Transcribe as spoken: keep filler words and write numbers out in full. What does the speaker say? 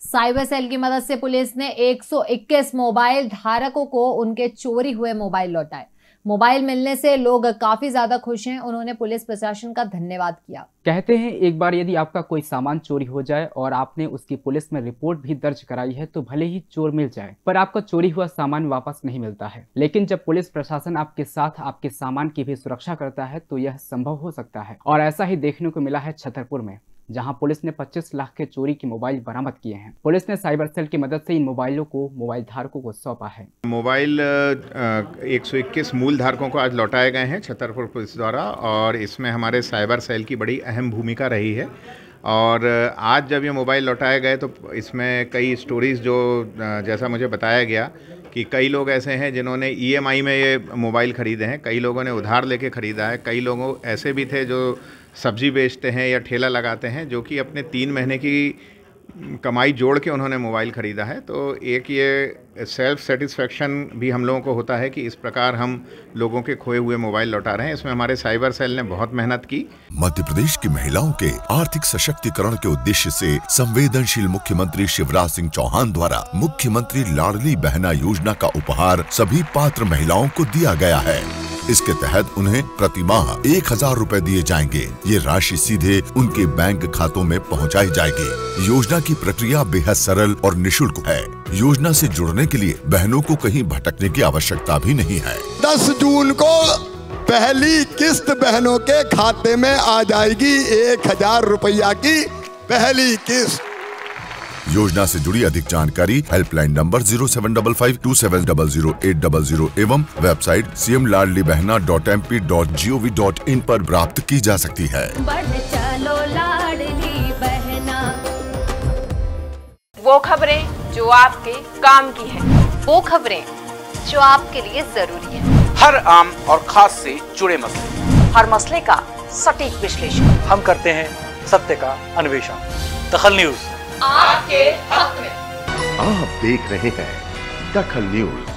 Cyber cell की मदद से पुलिस ने एक सौ इक्कीस मोबाइल धारकों को उनके चोरी हुए मोबाइल लौटाए। मोबाइल मिलने से लोग काफी ज्यादा खुश हैं। उन्होंने पुलिस प्रशासन का धन्यवाद किया। कहते हैं एक बार यदि आपका कोई सामान चोरी हो जाए और आपने उसकी पुलिस में रिपोर्ट भी दर्ज कराई है तो भले ही चोर मिल जाए पर आपका चोरी हुआ सामान वापस नहीं मिलता है। लेकिन जब पुलिस प्रशासन आपके साथ आपके सामान की भी सुरक्षा करता है तो यह संभव हो सकता है। और ऐसा ही देखने को मिला है छतरपुर में, जहां पुलिस ने पच्चीस लाख के चोरी के मोबाइल बरामद किए हैं। पुलिस ने साइबर सेल की मदद से इन मोबाइलों को मोबाइल धारकों को सौंपा है। मोबाइल एक सौ इक्कीस मूल धारकों को आज लौटाए गए हैं छतरपुर पुलिस द्वारा, और इसमें हमारे साइबर सेल की बड़ी अहम भूमिका रही है। और आज जब ये मोबाइल लौटाए गए तो इसमें कई स्टोरीज़ जो जैसा मुझे बताया गया कि कई लोग ऐसे हैं जिन्होंने ई एम आई में ये मोबाइल ख़रीदे हैं, कई लोगों ने उधार लेके ख़रीदा है, कई लोगों ऐसे भी थे जो सब्जी बेचते हैं या ठेला लगाते हैं जो कि अपने तीन महीने की कमाई जोड़ के उन्होंने मोबाइल ख़रीदा है। तो एक ये सेल्फ सेटिस्फेक्शन भी हम लोगों को होता है कि इस प्रकार हम लोगों के खोए हुए मोबाइल लौटा रहे हैं। इसमें हमारे साइबर सेल ने बहुत मेहनत की। मध्य प्रदेश की महिलाओं के आर्थिक सशक्तिकरण के उद्देश्य से संवेदनशील मुख्यमंत्री शिवराज सिंह चौहान द्वारा मुख्यमंत्री लाडली बहना योजना का उपहार सभी पात्र महिलाओं को दिया गया है। इसके तहत उन्हें प्रति माह एक हजार रूपए दिए जाएंगे। ये राशि सीधे उनके बैंक खातों में पहुंचाई जाएगी। योजना की प्रक्रिया बेहद सरल और निशुल्क है। योजना से जुड़ने के लिए बहनों को कहीं भटकने की आवश्यकता भी नहीं है। दस जून को पहली किस्त बहनों के खाते में आ जाएगी। एक हजार रुपया की पहली किस्त। योजना से जुड़ी अधिक जानकारी helpline number zero seven double five two seven double zero eight double zero एवं website C M Ladli Behna dot M P dot G O V dot in पर प्राप्त की जा सकती है। बढ़ चलो लाडली बहना। वो खबरें जो आपके काम की है, वो खबरें जो आपके लिए जरूरी है। हर आम और खास से जुड़े मसले, हर मसले का सटीक विश्लेषण हम करते हैं सत्य का अन्वेषण। दखल न्यूज आपके हक में। आप देख रहे हैं दखल न्यूज।